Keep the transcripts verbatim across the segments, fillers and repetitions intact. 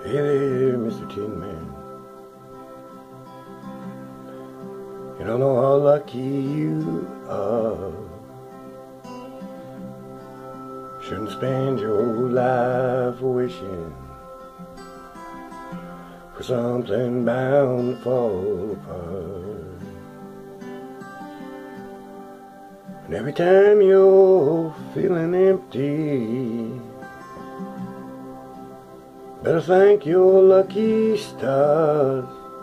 Hey there, Mister Tin Man. You don't know how lucky you are. Shouldn't spend your whole life wishing for something bound to fall apart. And every time you're feeling empty, better thank your lucky stars.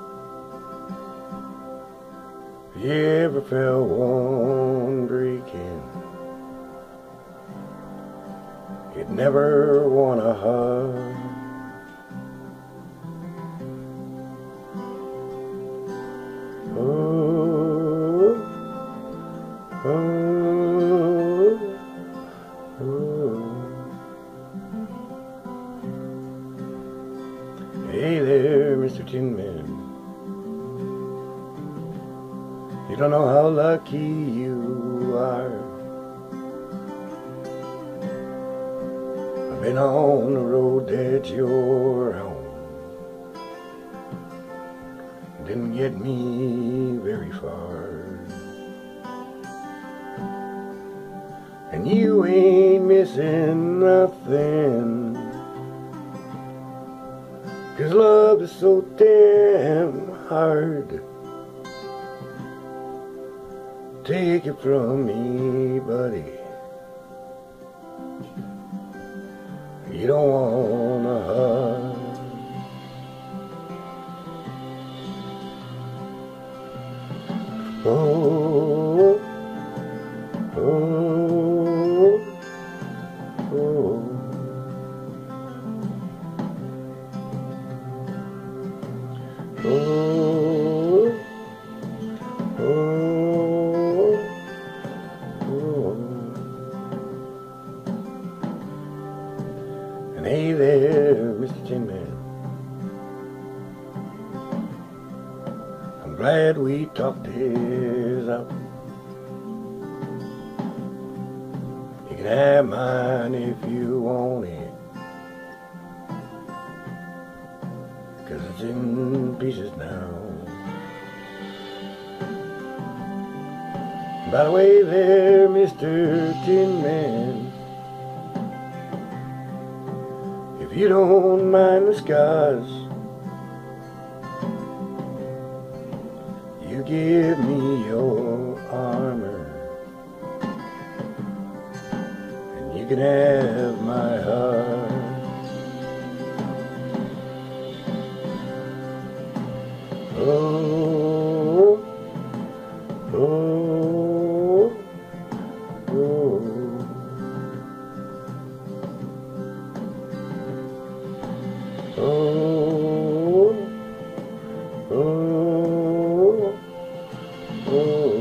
If you ever felt one breaking, you'd never want a heart. Oh, oh, oh. Hey there, Mister Tin Man. You don't know how lucky you are. I've been on the road that you're on. Didn't get me very far. And you ain't missing nothing, 'cause love is so damn hard. Take it from me, buddy, you don't want a heart. Oh, oh, oh. Oh, oh, oh. And hey there, Mister Tin Man. I'm glad we talked this out. You can have mine if you want it, 'cause it's in pieces now. By the way there, Mister Tin Man, if you don't mind the scars, you give me your armor, and you can have my heart. Oh, oh, oh. Oh, oh, oh.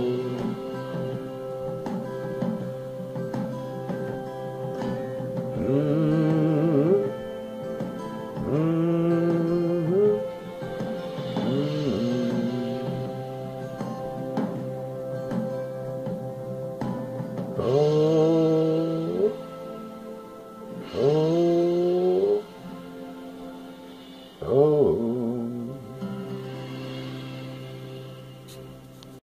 Mm-hmm. Mm-hmm. Oh, oh, oh.